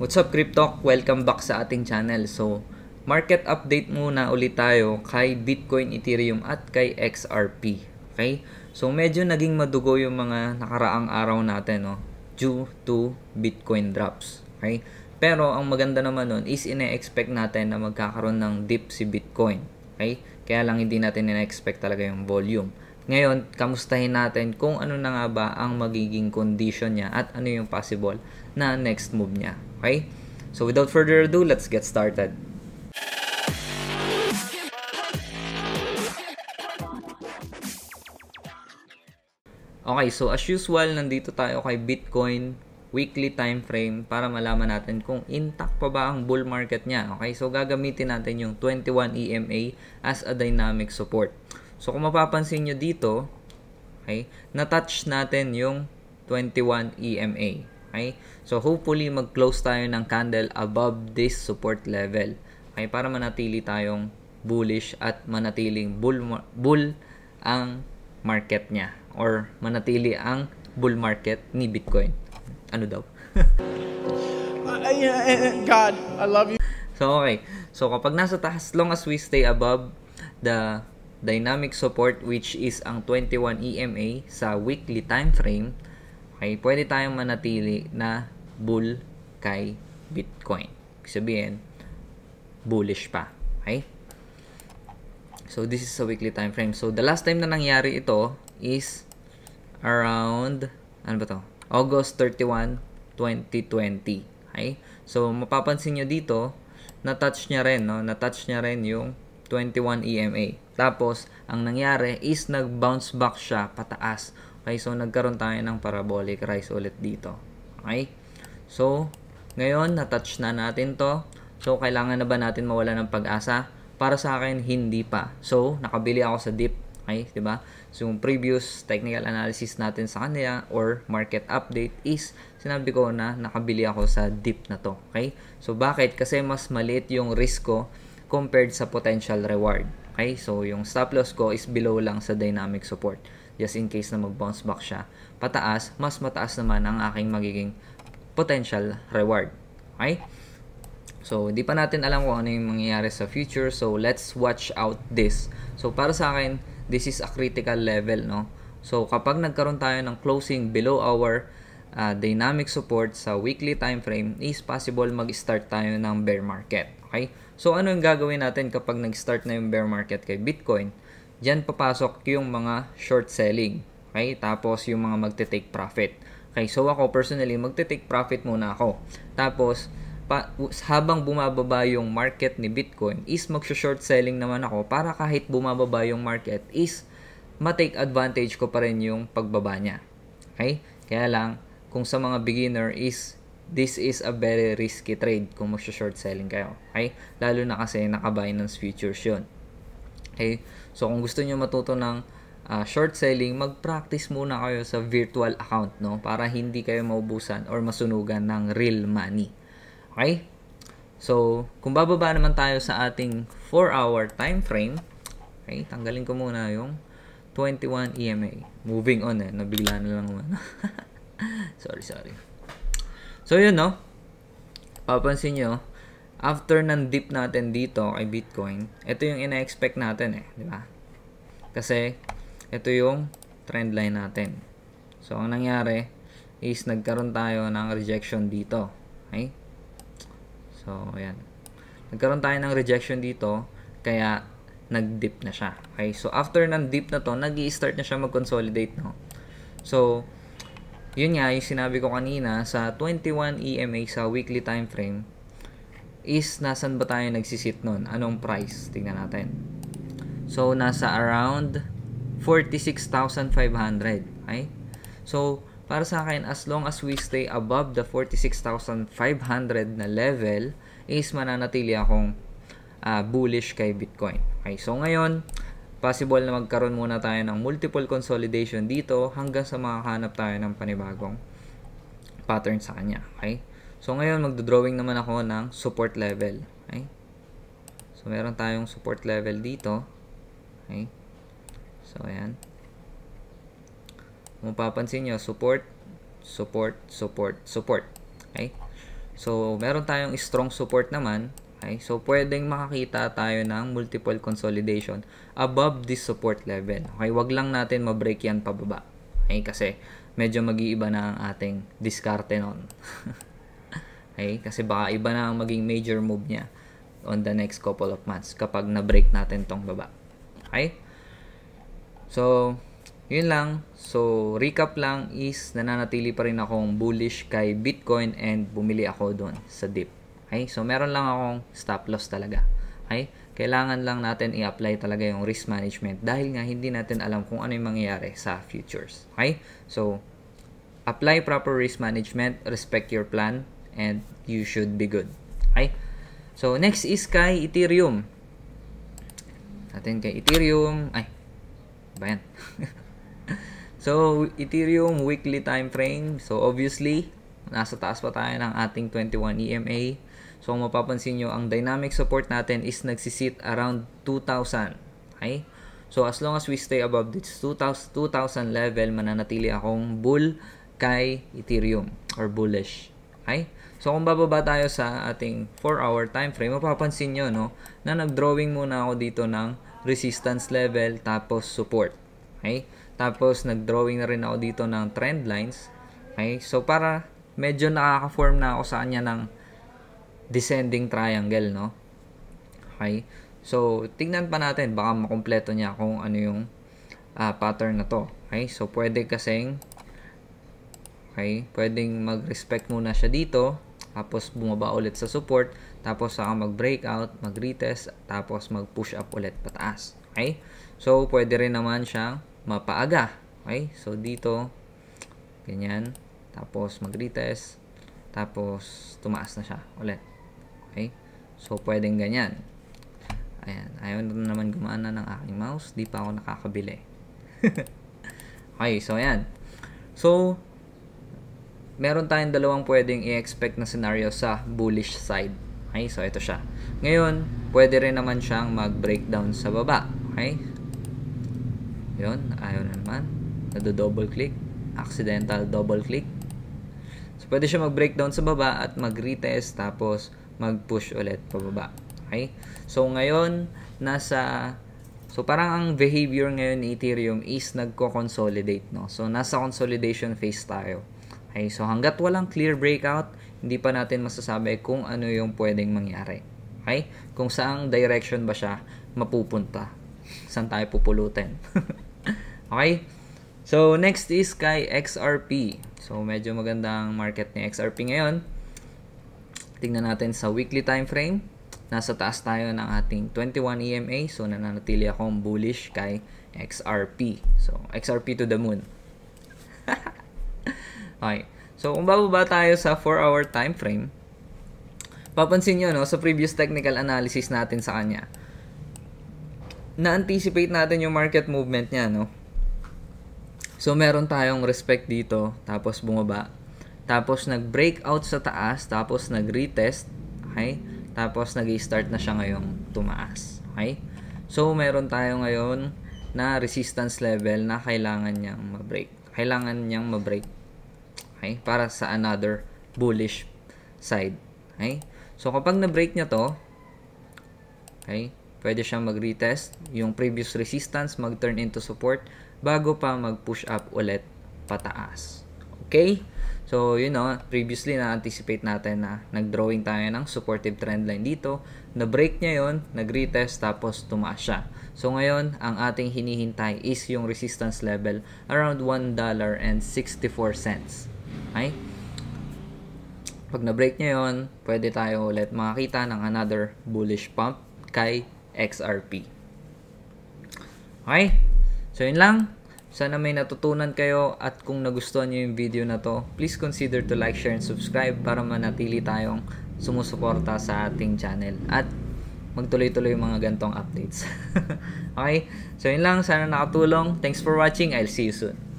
What's up, Cryptalk? Welcome back sa ating channel. So, market update muna ulit tayo kay Bitcoin, Ethereum at kay XRP. Okay? So, medyo naging madugo yung mga nakaraang araw natin, no? Due to Bitcoin drops. Okay? Pero, ang maganda naman nun is ine-expect natin na magkakaroon ng dip si Bitcoin. Okay? Kaya lang hindi natin ine-expect talaga yung volume. Ngayon, kamustahin natin kung ano na nga ba ang magiging condition niya at ano yung possible na next move niya. Okay? So without further ado, let's get started. Okay, so as usual, nandito tayo kay Bitcoin weekly time frame para malaman natin kung intact pa ba ang bull market niya. Okay, so gagamitin natin yung 21 EMA as a dynamic support. So kung mapapansin nyo dito, okay, na-touch natin yung 21 EMA. Okay, so hopefully mag-close tayo ng candle above this support level. Okay, para manatili tayong bullish at manatiling bull ang market niya or manatili ang bull market ni Bitcoin. Ano daw? God, I love you. So okay. So kapag nasa taas, long as we stay above the dynamic support which is ang 21 EMA sa weekly time frame, okay, pwede tayong manatili na bull kay Bitcoin. Sabihin, bullish pa. Okay? So this is a weekly time frame. So the last time na nangyari ito is around, ano ba to? August 31, 2020. Okay? So mapapansin nyo dito, na-touch niya rin, no? Na-touch niya rin yung 21 EMA. Tapos, ang nangyari is nag-bounce back siya pataas. Okay, so nagkaroon tayo ng parabolic rise ulit dito. Okay? So, ngayon, na-touch na natin to. So, kailangan na ba natin mawala ng pag-asa? Para sa akin, hindi pa. So, nakabili ako sa dip. Okay, diba? So, yung previous technical analysis natin sa kanila or market update is sinabi ko na nakabili ako sa dip na to. Okay? So, bakit? Kasi mas maliit yung risk ko compared sa potential reward. Okay? So, yung stop loss ko is below lang sa dynamic support. Just in case na mag-bounce back siya pataas, mas mataas naman ang aking magiging potential reward. Okay? So, hindi pa natin alam kung ano yung mangyayari sa future. So, let's watch out this. So, para sa akin, this is a critical level, no? So, kapag nagkaroon tayo ng closing below our dynamic support sa weekly time frame, is possible mag-start tayo ng bear market. Okay? So, ano yung gagawin natin kapag nag-start na yung bear market kay Bitcoin? Diyan papasok yung mga short selling. Okay? Tapos, yung mga magte-take profit. Okay? So, ako personally, magte-take profit muna ako. Tapos, habang bumababa yung market ni Bitcoin, is mag-short selling naman ako para kahit bumababa yung market, is ma-take advantage ko pa rin yung pagbaba niya. Okay? Kaya lang, kung sa mga beginner is this is a very risky trade kung mag-short selling kayo. Okay? Lalo na kasi naka-Binance Futures yun. Okay? So, kung gusto nyo matuto ng short selling, mag-practice muna kayo sa virtual account, no? Para hindi kayo maubusan or masunugan ng real money. Okay? So, kung bababa naman tayo sa ating 4-hour time frame, okay? Tanggalin ko muna yung 21 EMA. Moving on nabigla na lang muna. sorry. So, yun, no? Papansin nyo, after ng dip natin dito kay Bitcoin, ito yung ina-expect natin di ba? Kasi, ito yung trend line natin. So, ang nangyari is nagkaroon tayo ng rejection dito. Okay? So, ayan. Nagkaroon tayo ng rejection dito, kaya nag-dip na siya. Okay? So, after ng dip na to, nag-i-start na siya mag-consolidate, no? So, yun nga, yung sinabi ko kanina, sa 21 EMA sa weekly time frame, is nasan ba tayo nagsisit nun? Anong price? Tingnan natin. So, nasa around 46,500. Okay? So, para sa akin, as long as we stay above the 46,500 na level, is mananatili akong bullish kay Bitcoin. Okay? So, ngayon, possible na magkaroon muna tayo ng multiple consolidation dito hanggang sa makahanap tayo ng panibagong pattern sa kanya. Okay? So, ngayon, magdodrawing naman ako ng support level. Okay? So, meron tayong support level dito. Okay? So, ayan. Kung mapapansin nyo, support. Okay? So, meron tayong strong support naman. Okay? So, pwedeng makakita tayo ng multiple consolidation above this support level. Okay? Wag lang natin ma-break yan pababa. Okay? Kasi, medyo mag-iiba na ang ating diskarte nun. Okay? Kasi baka iba na ang maging major move niya on the next couple of months kapag na-break natin tong baba. Okay? So, yun lang. So, recap lang is nananatili pa rin akong bullish kay Bitcoin and bumili ako doon sa dip. Okay? So, meron lang akong stop loss talaga. Okay? Kailangan lang natin i-apply talaga yung risk management dahil nga hindi natin alam kung ano yung mangyayari sa futures. Okay? So, apply proper risk management, respect your plan, and you should be good. Okay? So, next is kay Ethereum. Natin kay Ethereum. Ay, ba yan? So, Ethereum weekly time frame. So, obviously, nasa taas pa tayo ng ating 21 EMA. So, kung mapapansin nyo, ang dynamic support natin is nagsisit around 2,000. Okay? So, as long as we stay above this 2,000 level, mananatili akong bull kay Ethereum or bullish. Okay? So, kung bababa tayo sa ating 4-hour time frame, mapapansin nyo, no, na nag-drawing muna ako dito ng resistance level tapos support. Okay? Tapos, nag-drawing na rin ako dito ng trend lines. Okay? So, para medyo nakaka-form na ako sa kanya ng descending triangle, no? Okay? So, tingnan pa natin. Baka makumpleto niya kung ano yung pattern na to. Okay? So, pwede kasing pwedeng mag-respect muna siya dito. Tapos, bumaba ulit sa support. Tapos, saka mag-breakout, mag-retest. Tapos, mag-push up ulit pataas. Okay? So, pwede rin naman siyang mapaaga. Okay? So, dito, ganyan. Tapos, mag-retest. Tapos, tumaas na siya ulit. Okay? So, pwedeng ganyan. Ayan. Ayaw na naman gumana ng aking mouse. Di pa ako nakakabili. Okay. So, ayan. So, meron tayong dalawang pwedeng i-expect na scenario sa bullish side. Okay? So, ito siya. Ngayon, pwede rin naman siyang mag-breakdown sa baba. Okay? Yun, ayaw na naman. Nado-double click. Accidental double click. So, pwede siya mag-breakdown sa baba at mag-retest tapos mag-push ulit pababa. Okay? So, ngayon, So, parang ang behavior ngayon ni Ethereum is nagko-consolidate, no? So, nasa consolidation phase tayo. Okay? So, hanggat walang clear breakout, hindi pa natin masasabi kung ano yung pwedeng mangyari. Okay? Kung saang direction ba siya mapupunta. Saan tayo pupulutin. Okay? So, next is kay XRP. So, medyo magandang market ni XRP ngayon. Tingnan natin sa weekly time frame. Nasa taas tayo ng ating 21 EMA. So, nananatili akong bullish kay XRP. So, XRP to the moon. Okay. So, kung bababa tayo sa 4-hour time frame, papansin nyo, no, sa previous technical analysis natin sa kanya, na-anticipate natin yung market movement niya, no? So, meron tayong respect dito, tapos bumaba. Tapos, nag-breakout sa taas, tapos nag-retest, okay? Tapos, nag-start na siya ngayong tumaas, okay? So, meron tayo ngayon na resistance level na kailangan niyang ma-break. Kailangan niyang ma-break, okay? Para sa another bullish side, okay? So, kapag na-break niya to, okay, pwede siyang mag-retest. Yung previous resistance mag-turn into support bago pa mag-push up ulit pataas. Okay? So, you know, previously na-anticipate natin na nag-drawing tayo ng supportive trend line dito. Na-break niya yon, nag-retest, tapos tumaas siya. So, ngayon, ang ating hinihintay is yung resistance level around $1.64. Okay? Pag na-break niya yon, pwede tayo ulit makakita ng another bullish pump kay XRP. Okay? So, yun lang. Sana may natutunan kayo at kung nagustuhan nyo yung video na to, please consider to like, share, and subscribe para manatili tayong sumusuporta sa ating channel at magtuloy-tuloy yung mga gantong updates. Okay? So, yun lang. Sana nakatulong. Thanks for watching. I'll see you soon.